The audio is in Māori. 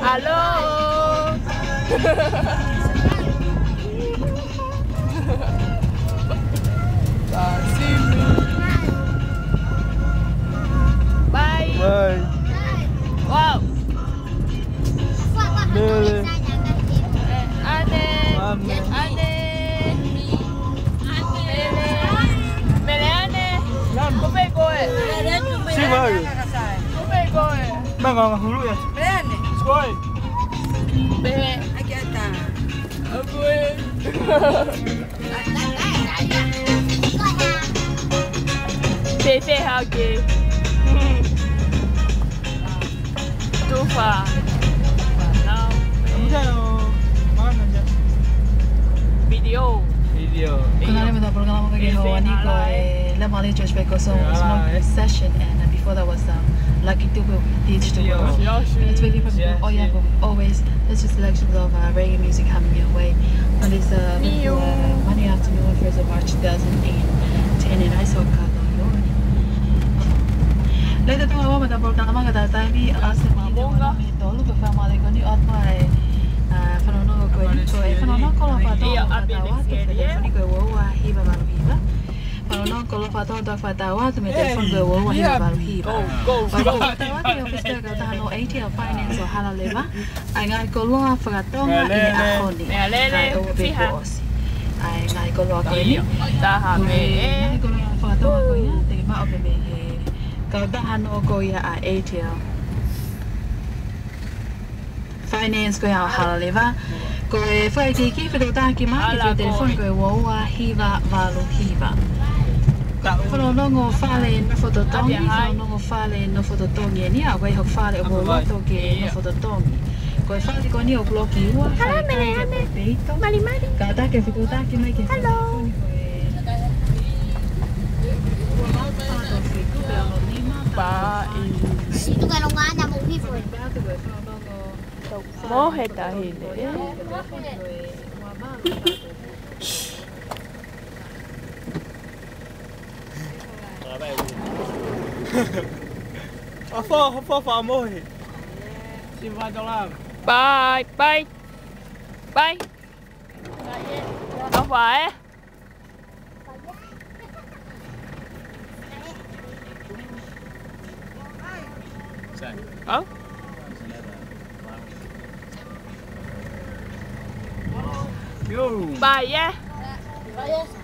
Halo. Bye. Bye. Wow. Mele. Aneh. Mame. Aneh. Mele aneh. Kumbe koe. Si baru. Kumbe koe. Bang hulu ya. Skoy. Mele. Aquí está. Apoe. Fefe hage. Too far. Now. Mana aja? Video. Video. Kunali mo na programa ko ginawa ni ko lamali George Beco so small session and before that was lucky to go teach to work. It's really important. Oh yeah, but always there's just selections of reggae music coming your way. On this Monday afternoon, 1st of March 2010, and I saw Kato Yoni. Later to ako programa ka dahil mi asa Mabonga. Tolo ko family ko ni Otmai. Fanono ko ni ko fanono ko la pato fatawa to telefoni ko wa hiba baru hiba fanono ko la pato to fatawa to me telefon ko wa hiba baru hiba Go. fatawa to office ka ta no ATL finance o hala leva ai ngai ko lo fatonga e akoni ai o be boss ai ngai ko lo ko ni Tahan ngai ko lo fatonga ko ya te ma o be me ka dahan o ko ya a ATL finance ko ya hala leva ko e fai ki fero ta ki ma ki telefon ko wo wa hiva valu hiva fano no ngo fale no foto tongi no ngo fale no foto tongi ni a wai ho fale o wo to ke no foto tongi ko e fale ko ni o bloki wa hala mele mali ka ta ke fero ta ki mai ke hello Pa. Itu kalau nggak ada mau vivo. Mohe tahine. Apa mohe. Simpan dolang. Bye. Đâu phải. Hả? Yo. Bye yeah.